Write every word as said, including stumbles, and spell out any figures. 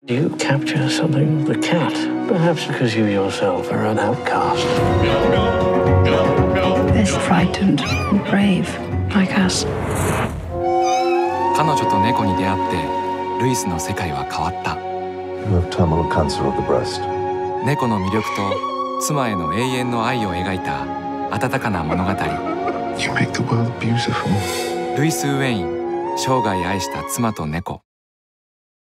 You capture something of the cat, perhaps because you yourself are an outcast. They're frightened and brave, like us. 彼女と猫に出会ってルイスの世界は変わった。 You have terminal cancer of the breast. 猫の魅力と妻への永遠の愛を描いた温かな物語。 You make the world beautiful. ルイス・ウェイン、生涯愛した妻と猫。